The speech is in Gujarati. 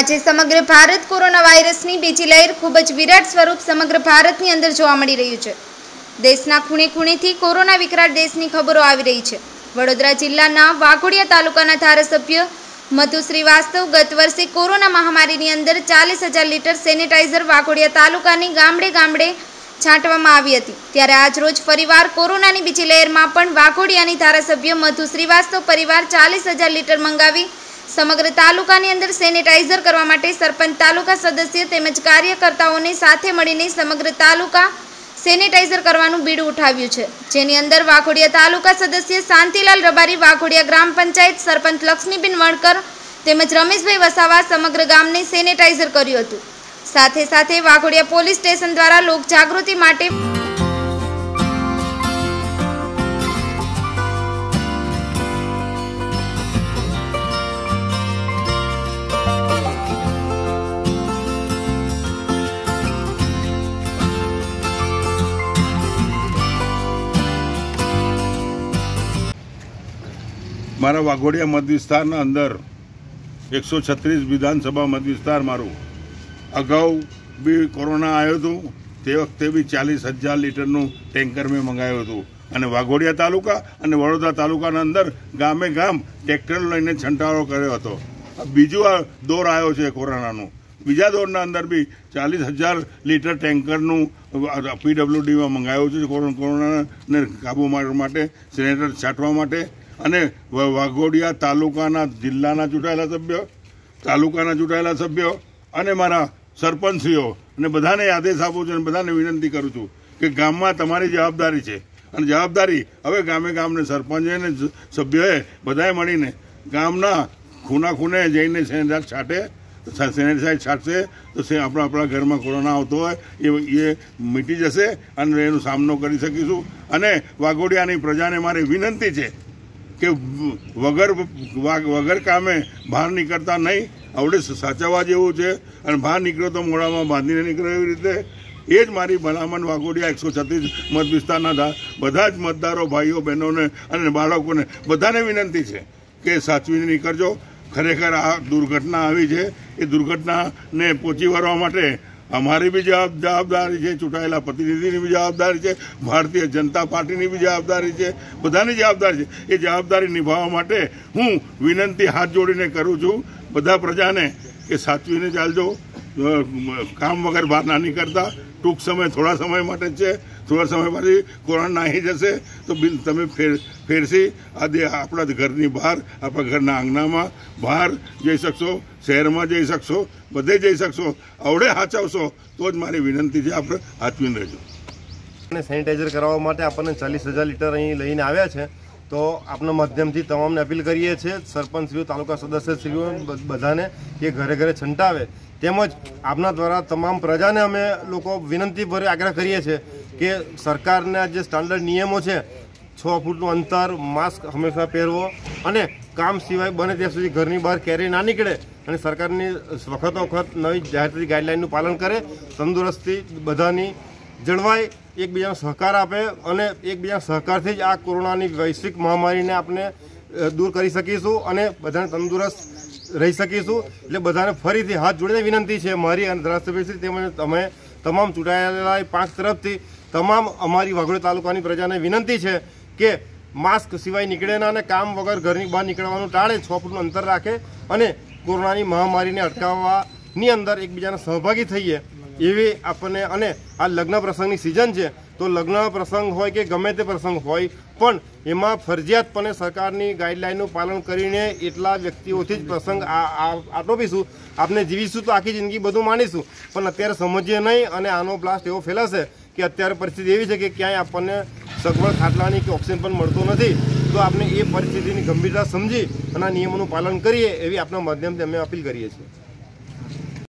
આજે સમગ્ર ભારત કોરોના વાયરસની બીજી લહેર ખૂબ જ વિરાટ સ્વરૂપ સમગ્ર ભારતની અંદર જોવા મળી રહ્યું છે। દેશના ખૂણે ખૂણેથી કોરોના વિકરાળ દેશની ખબરો આવી રહી છે। વડોદરા જિલ્લાના વાઘોડિયા તાલુકાના ધારાસભ્ય મધુ શ્રીવાસ્તવ ગત વર્ષે કોરોના મહામારીની અંદર 40,000 લીટર સેનિટાઈઝર વાઘોડિયા તાલુકાની ગામડે ગામડે છાંટવામાં આવી હતી। ત્યારે આજ રોજ ફરીવાર કોરોનાની બીજી લહેરમાં પણ વાઘોડિયાની ધારાસભ્ય મધુ શ્રીવાસ્તવ પરિવાર 40,000 લીટર મંગાવી સમગ્ર તાલુકાની અંદર સેનિટાઈઝર કરવા માટે સરપંચ તાલુકા સદસ્ય તેમજ કાર્યકર્તાઓને સાથે મળીને સમગ્ર તાલુકા સેનિટાઈઝર કરવાનું બીડું ઉઠાવ્યું છે। જેની અંદર વાઘોડિયા તાલુકા સદસ્ય શાંતિલાલ રબારી, વાઘોડિયા ગ્રામ પંચાયત સરપંચ લક્ષ્મીબેન વણકર તેમજ રમેશભાઈ વસાવા સમગ્ર ગામને સેનિટાઈઝર કર્યું હતું। સાથે સાથે વાઘોડિયા પોલીસ સ્ટેશન દ્વારા લોક જાગૃતિ માટે मारा वाघोडिया मत विस्तार अंदर 136 विधानसभा मत विस्तार मारू अगाऊ भी कोरोना आयो तो ते वखते भी 40,000 लीटरનું टेंकर में मंगाव्યું હતું અને વાઘોડિયા તાલુકા અને વડોદરા તાલુકાના અંદર ગામે ગામ ટ્રેક્ટર લઈને છંટારો કર્યો હતો। બીજો દોર આવ્યો છે કોરોનાનો। બીજા દોરના અંદર બી 40,000 લીટર ટેન્કરનું પીડબ્લ્યુડીમાં મંગાવ્યું છે કોરોનાને કાબુ માટે, સેનેટર છાંટવા માટે। અને વાઘોડિયા તાલુકાના જિલ્લાના ચૂંટાયેલા સભ્યો, તાલુકાના ચૂંટાયેલા સભ્યો અને મારા સરપંચીઓ અને બધાને આદેશ આપું છું અને બધાને વિનંતી કરું છું કે ગામમાં તમારી જવાબદારી છે અને જવાબદારી હવે ગામે ગામને સરપંચે અને સભ્યોએ બધાએ મળીને ગામના ખૂણા ખૂણે જઈને સેનેટાઈઝર છાંટે, સેનેટાઈઝર છાંટશે તો આપણા ઘરમાં કોરોના આવતો હોય એ મીટી જશે અને એનો સામનો કરી શકીશું। અને વાઘોડિયાની પ્રજાને મારી વિનંતી છે કે વગર કામે બહાર નીકળતા નહીં। આવડે સાચવવા જેવું છે અને બહાર નીકળ્યો તો મોડામાં બાંધીને નીકળે એવી રીતે એ જ મારી ભલામણ વાઘોડિયા 136 મત વિસ્તારના બધા જ મતદારો ભાઈઓ બહેનોને અને બાળકોને બધાને વિનંતી છે કે સાચવીને નીકળજો। ખરેખર આ દુર્ઘટના આવી છે, એ દુર્ઘટનાને પહોંચી વળવા માટે અમારી બી જવાબદારી છે, ચૂંટાયેલા પ્રતિનિધિની બી જવાબદારી છે, ભારતીય જનતા પાર્ટીની બી જવાબદારી છે, બધાની જવાબદારી છે। એ જવાબદારી નિભાવવા માટે હું વિનંતી હાથ જોડીને કરું છું બધા પ્રજાને કે સાચવીને ચાલજો, કામ વગર બહાર ના નીકળતા। ટૂંક સમય થોડા સમય માટે જ છે, થોડા સમય પછી કોરોના નાહી જશે તો તમે ફેરથી આપણા ઘરની બહાર, આપણા ઘરના આંગણામાં બહાર જઈ શકશો, શહેરમાં જઈ શકશો, બધે જઈ શકશો। આવડે સાચવશો તો જ મારી વિનંતી છે, આપણે સાચવીને રહેજો। અને સેનિટાઈઝર કરાવવા માટે આપણને 40,000 લીટર અહીં લઈને આવ્યા છે તો આપના માધ્યમથી તમામને અપીલ કરીએ છીએ, સરપંચશ્રીઓ, તાલુકા સદસ્યશ્રીઓ બધાને કે ઘરે ઘરે છંટાવે। તેમજ આપના દ્વારા તમામ પ્રજાને અમે લોકો વિનંતીભરે આગ્રહ કરીએ છીએ કે સરકારના જે સ્ટાન્ડર્ડ નિયમો છે 6 ફૂટનું અંતર, માસ્ક હંમેશા પહેરવો અને કામ સિવાય બને ત્યાં સુધી ઘરની બહાર ક્યારેય ના નીકળે અને સરકારની વખત નવી જાહેર થતી ગાઈડલાઇનનું પાલન કરે, તંદુરસ્તી બધાની જળવાય, એકબીજાનો સહકાર આપે અને એકબીજાના સહકારથી જ આ કોરોનાની વૈશ્વિક મહામારીને આપણે દૂર કરી શકીશું અને બધાને તંદુરસ્ત રહી શકીશું। એટલે બધાને ફરીથી હાથ જોડીને વિનંતી છે મારી અને ધારાસભ્યશ્રી તેમજ અમે તમામ ચૂંટાયેલા પાંચ તરફથી તમામ અમારી વાઘોડિયા તાલુકાની પ્રજાને વિનંતી છે કે માસ્ક સિવાય નીકળે ના અને કામ વગર ઘરની બહાર નીકળવાનું ટાળે, 6 ફૂટનું અંતર રાખે અને કોરોનાની મહામારીને અટકાવવાની અંદર એકબીજાને સહભાગી થઈએ એવી આપણને। અને આ લગ્ન પ્રસંગની સિઝન છે તો લગ્ન પ્રસંગ હોય કે ગમે તે પ્રસંગ હોય પણ એમાં ફરજિયાતપણે સરકારની ગાઈડલાઇનનું પાલન કરીને એટલા વ્યક્તિઓથી જ પ્રસંગ આટોપીશું। આપણે જીવીશું તો આખી જિંદગી બધું માનીશું પણ અત્યારે સમજીએ નહીં અને આનો બ્લાસ્ટ એવો ફેલાશે કે અત્યારે પરિસ્થિતિ એવી છે કે ક્યાંય આપણને સગવડ ખાટલાની કે ઓક્સિજન પણ મળતો નથી। તો આપણે એ પરિસ્થિતિની ગંભીરતા સમજી અને આ નિયમોનું પાલન કરીએ એવી આપણા માધ્યમથી અમે અપીલ કરીએ છીએ।